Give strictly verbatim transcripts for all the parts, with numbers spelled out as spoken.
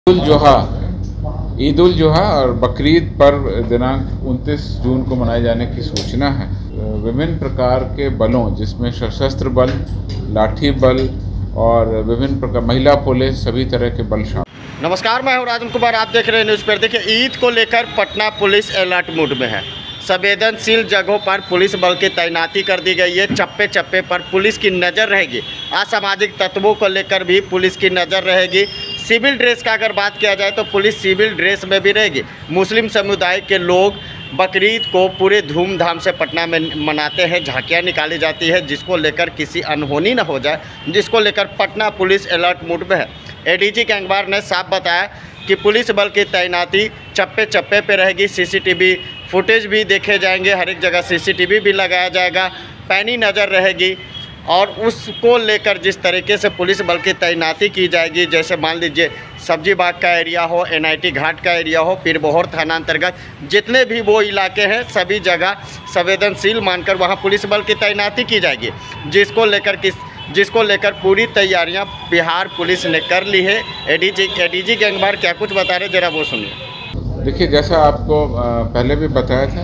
उल जोहा ईद उल जोहा और बकरीद पर्व दिनांक उनतीस जून को मनाए जाने की सूचना है। विभिन्न प्रकार के बलों जिसमें सशस्त्र बल, लाठी बल और विभिन्न प्रकार महिला पुलिस सभी तरह के बल शामिल। नमस्कार, मैं हूं राजन कुमार। आप देख रहे हैं न्यूज़ पर। देखिए, ईद को लेकर पटना पुलिस अलर्ट मोड में है। संवेदनशील जगहों पर पुलिस बल की तैनाती कर दी गई है। चप्पे चप्पे पर पुलिस की नज़र रहेगी। असामाजिक तत्वों को लेकर भी पुलिस की नज़र रहेगी। सिविल ड्रेस का अगर बात किया जाए तो पुलिस सिविल ड्रेस में भी रहेगी। मुस्लिम समुदाय के लोग बकरीद को पूरे धूमधाम से पटना में मनाते हैं। झांकियाँ निकाली जाती है, जिसको लेकर किसी अनहोनी न हो जाए, जिसको लेकर पटना पुलिस अलर्ट मोड में है। एडीजी गैंगवार ने साफ बताया कि पुलिस बल की तैनाती चप्पे चप्पे पे रहेगी। सीसीटीवी फुटेज भी देखे जाएंगे, हर एक जगह सीसीटीवी भी लगाया जाएगा, पैनी नज़र रहेगी। और उसको लेकर जिस तरीके से पुलिस बल की तैनाती की जाएगी, जैसे मान लीजिए सब्जी बाग का एरिया हो, एनआईटी घाट का एरिया हो, पीरबहोर थाना अंतर्गत जितने भी वो इलाके हैं, सभी जगह संवेदनशील मानकर वहाँ पुलिस बल की तैनाती की जाएगी, जिसको लेकर किस जिसको लेकर पूरी तैयारियां बिहार पुलिस ने कर ली है। एडीजी एडीजी गैंगवार क्या कुछ बता रहे, जरा वो सुनिए। देखिए, जैसा आपको पहले भी बताया था,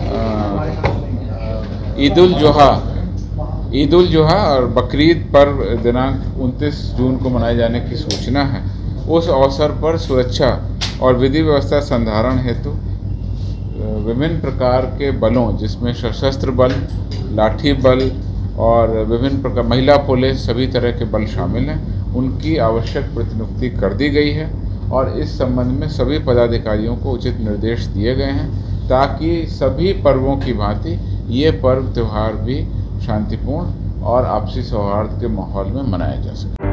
ईद उल जोहा ईद उल जोहा और बकरीद पर्व दिनांक उनतीस जून को मनाए जाने की सूचना है। उस अवसर पर सुरक्षा और विधि व्यवस्था संधारण हेतु विभिन्न प्रकार के बलों जिसमें सशस्त्र बल, लाठी बल और विभिन्न प्रकार महिला पुलिस सभी तरह के बल शामिल हैं, उनकी आवश्यक प्रतिनियुक्ति कर दी गई है। और इस संबंध में सभी पदाधिकारियों को उचित निर्देश दिए गए हैं, ताकि सभी पर्वों की भांति ये पर्व त्यौहार भी शांतिपूर्ण और आपसी सौहार्द के माहौल में मनाया जा सके।